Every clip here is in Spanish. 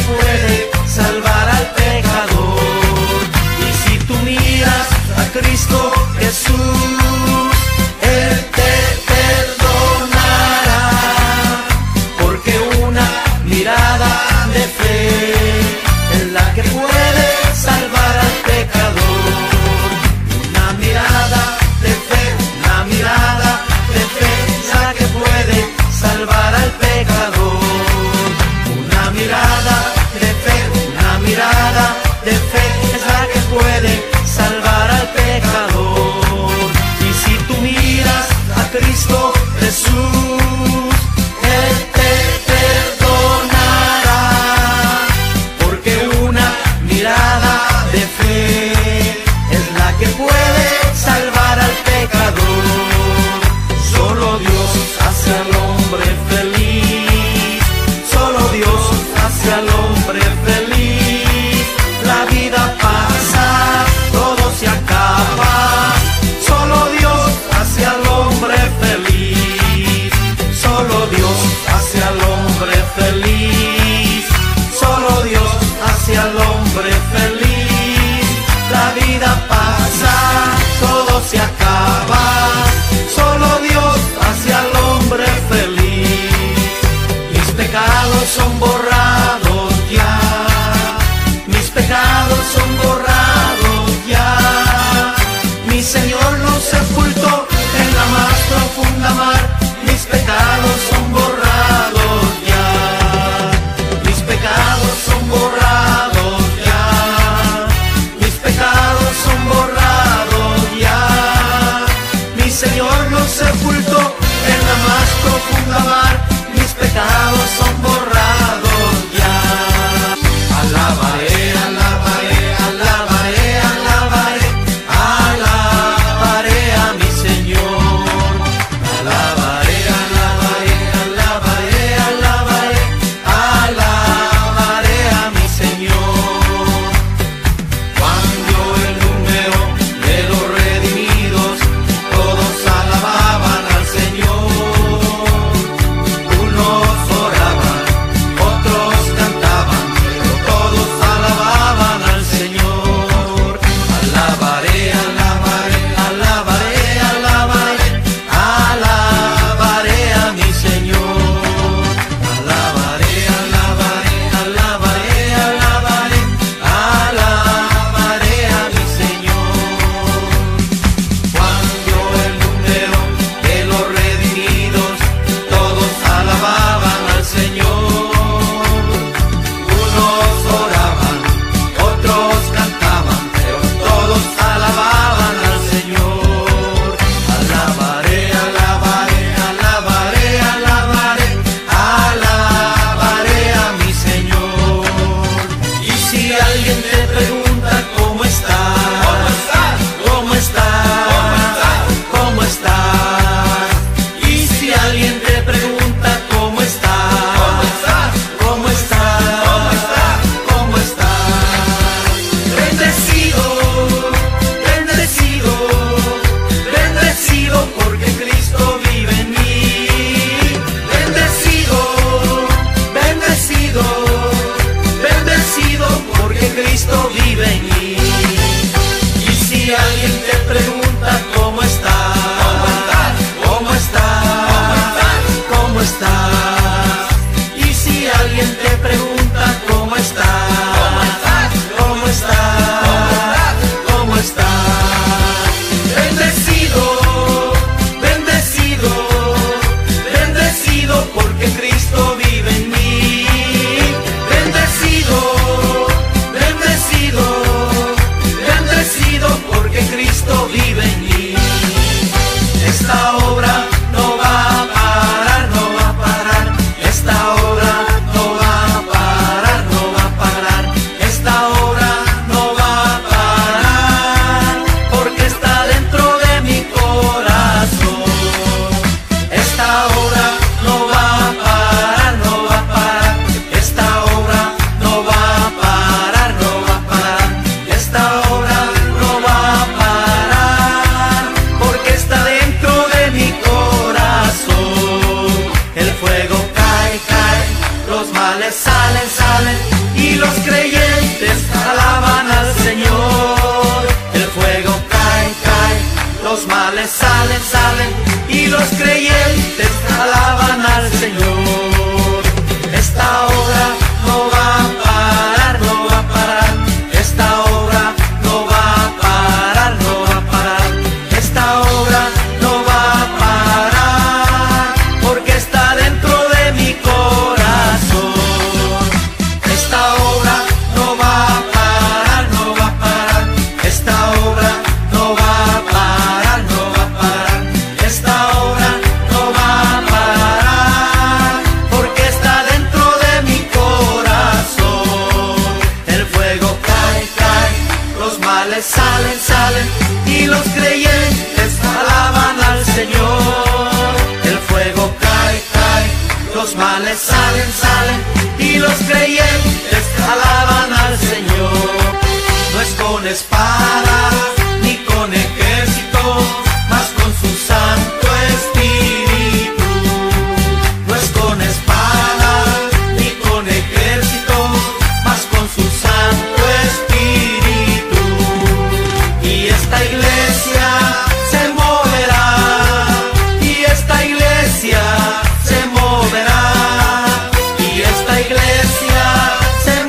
puede salvar al pecador. Y si tú miras a Cristo Jesús, Él te perdonará, porque una mirada de fe es la que puede salvar al pecador. Una mirada de fe, una mirada de fe es la que puede salvar al pecador. Una mirada de fe, una mirada de fe es la que puede salvar al pecador. Y si tú miras a Cristo Jesús, Él te perdonará, porque una mirada de fe es la que puede salvar al pecador. Solo Dios hace al hombre feliz, solo Dios hace al hombre feliz. La vida pasa, todo se acaba, solo Dios hace al hombre feliz, solo Dios hace al hombre feliz, solo Dios hace al hombre feliz. La vida pasa, todo se acaba, solo Dios hace al hombre feliz. Mis pecados son borrados ya, Señor. Esta obra no va a parar, no va a parar. Esta obra no va a parar, no va a parar. Esta obra no va a parar, porque está dentro de mi corazón. Esta obra no va a parar, no va a parar. Esta obra no va a parar, no va a parar. Esta obra no va a parar, porque está dentro de mi corazón. El fuego cae, cae, los males salen, salen, y los creyentes alaban al Señor. El fuego cae, cae, los males salen, salen, y los creyentes alaban al Señor. No es con espada ni con ejército, mas con su Santo Espíritu. No es con espada ni con ejército, mas con su Santo Espíritu. Y esta iglesia se moverá, y esta iglesia se moverá, y esta iglesia se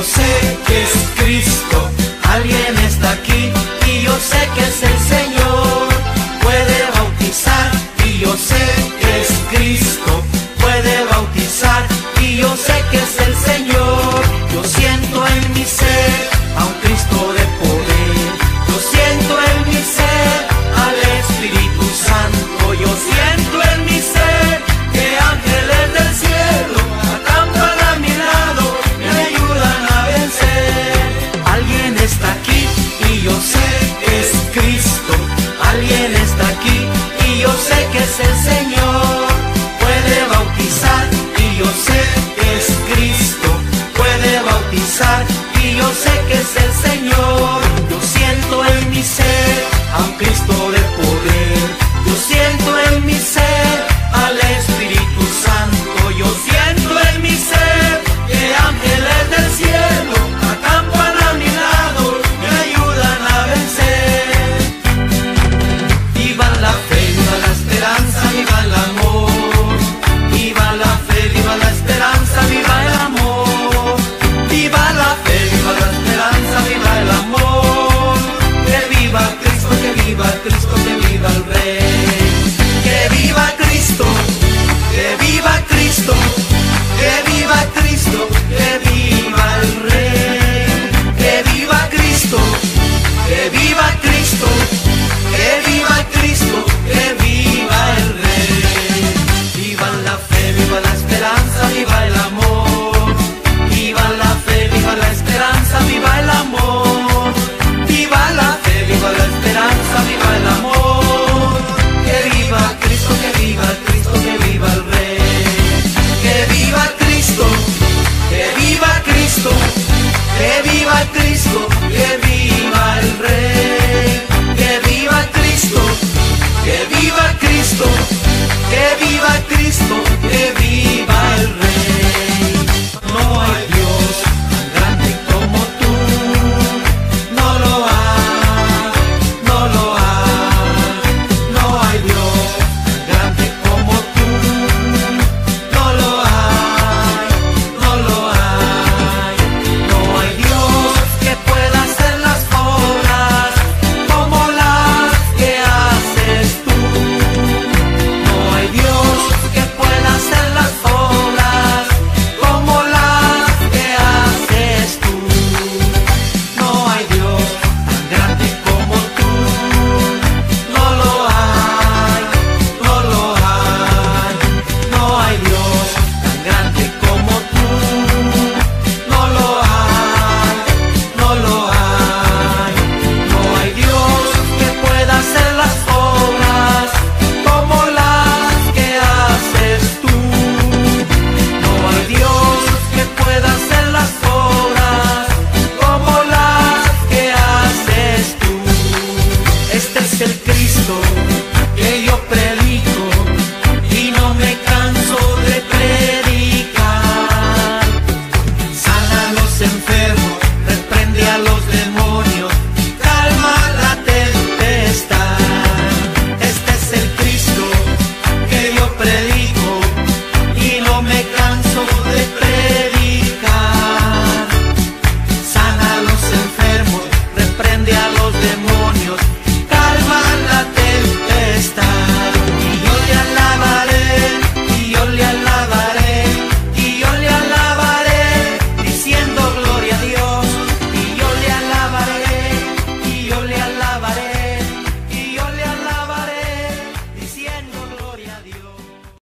yo sé que es Cristo. Alguien está aquí y yo sé que es el Señor. Puede bautizar y yo sé que es Cristo. Puede bautizar y yo sé que es el Señor. Yo siento en mi ser a un Cristo de